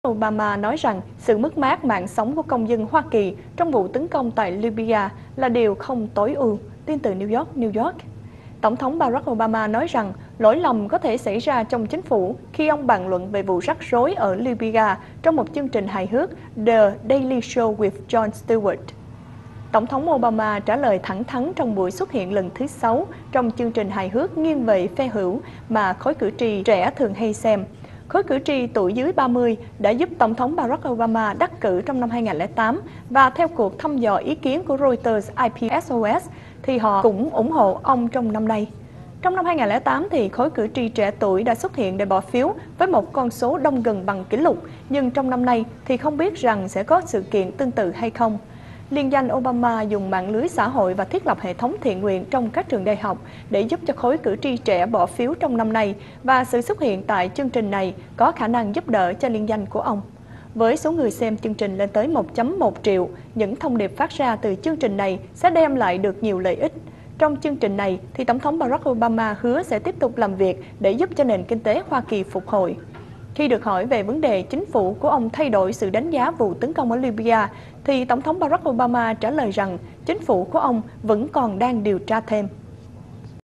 Obama nói rằng sự mất mát mạng sống của công dân Hoa Kỳ trong vụ tấn công tại Libya là điều không tối ưu. Tin từ New York. Tổng thống Barack Obama nói rằng lỗi lầm có thể xảy ra trong chính phủ khi ông bàn luận về vụ rắc rối ở Libya trong một chương trình hài hước The Daily Show with Jon Stewart. Tổng thống Obama trả lời thẳng thắn trong buổi xuất hiện lần thứ 6 trong chương trình hài hước nghiêng về phe hữu mà khối cử tri trẻ thường hay xem. Khối cử tri tuổi dưới 30 đã giúp Tổng thống Barack Obama đắc cử trong năm 2008 và theo cuộc thăm dò ý kiến của Reuters Ipsos thì họ cũng ủng hộ ông trong năm nay. Trong năm 2008 thì khối cử tri trẻ tuổi đã xuất hiện để bỏ phiếu với một con số đông gần bằng kỷ lục, nhưng trong năm nay thì không biết rằng sẽ có sự kiện tương tự hay không. Liên danh Obama dùng mạng lưới xã hội và thiết lập hệ thống thiện nguyện trong các trường đại học để giúp cho khối cử tri trẻ bỏ phiếu trong năm nay, và sự xuất hiện tại chương trình này có khả năng giúp đỡ cho liên danh của ông. Với số người xem chương trình lên tới 1.1 triệu, những thông điệp phát ra từ chương trình này sẽ đem lại được nhiều lợi ích. Trong chương trình này, thì Tổng thống Barack Obama hứa sẽ tiếp tục làm việc để giúp cho nền kinh tế Hoa Kỳ phục hồi. Khi được hỏi về vấn đề chính phủ của ông thay đổi sự đánh giá vụ tấn công ở Libya, thì Tổng thống Barack Obama trả lời rằng chính phủ của ông vẫn còn đang điều tra thêm.